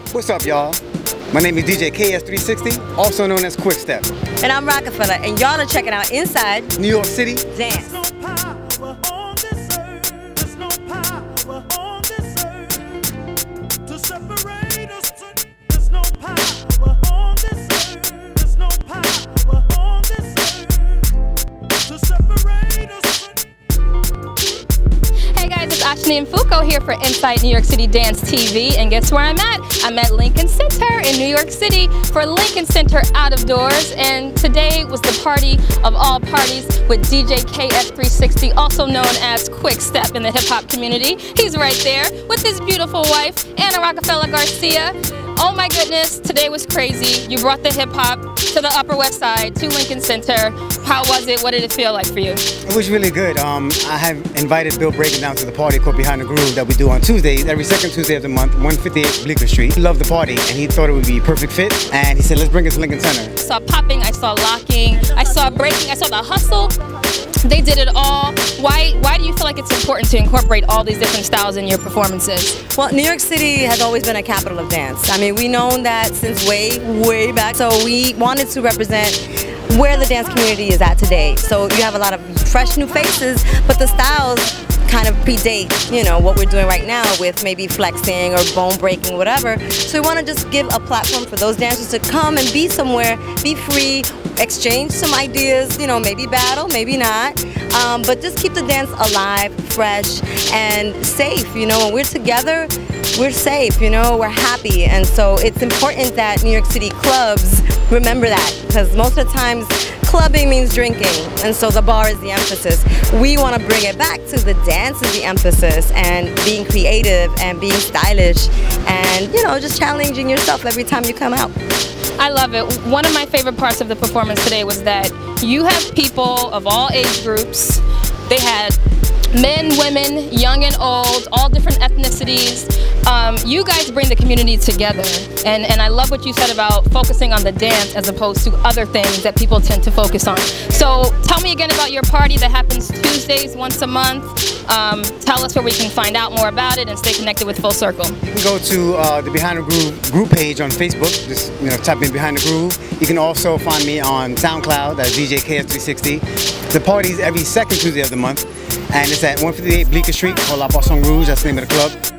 What's up, y'all? My name is DJ KS360, also known as Quickstep. And I'm Rockefeller, and y'all are checking out Inside New York City Dance. Ashni and Foucault here for Inside New York City Dance TV, and guess where I'm at? I'm at Lincoln Center in New York City for Lincoln Center Out of Doors, and today was the party of all parties with DJ KS360, also known as Quickstep in the hip-hop community. He's right there with his beautiful wife, Anna Rockefeller Garcia. Oh my goodness, today was crazy. You brought the hip-hop to the Upper West Side, to Lincoln Center. How was it? What did it feel like for you? It was really good. I have invited Bill Breakin down to the party called Behind the Groove that we do on Tuesdays, every second Tuesday of the month, 158 Bleecker Street. He loved the party and he thought it would be a perfect fit, and he said, let's bring it to Lincoln Center. I saw popping, I saw locking, I saw breaking, I saw the hustle. They did it all. Why do you feel like it's important to incorporate all these different styles in your performances? Well, New York City has always been a capital of dance. I mean, we've known that since way back. So we wanted to represent where the dance community is at today. So you have a lot of fresh new faces, but the styles kind of predate, you know, what we're doing right now with maybe flexing or bone breaking, whatever. So we want to just give a platform for those dancers to come and be somewhere, be free, exchange some ideas, you know, maybe battle, maybe not, but just keep the dance alive, fresh, and safe. You know, when we're together, we're safe, you know, we're happy. And so it's important that New York City clubs remember that, because most of the times clubbing means drinking, and so the bar is the emphasis. We want to bring it back to the dance is the emphasis, and being creative and being stylish and, you know, just challenging yourself every time you come out. I love it. One of my favorite parts of the performance today was that you have people of all age groups. They had men, women, young and old, all different ethnicities. You guys bring the community together, and I love what you said about focusing on the dance as opposed to other things that people tend to focus on. So tell me again about your party that happens Tuesdays once a month. Tell us where we can find out more about it and stay connected with Full Circle. You can go to the Behind the Groove group page on Facebook. Just, you know, type in Behind the Groove. You can also find me on SoundCloud, that's DJ KS360. The party's every second Tuesday of the month, and it's at 158 Bleecker Street, called La Poisson Rouge. That's the name of the club.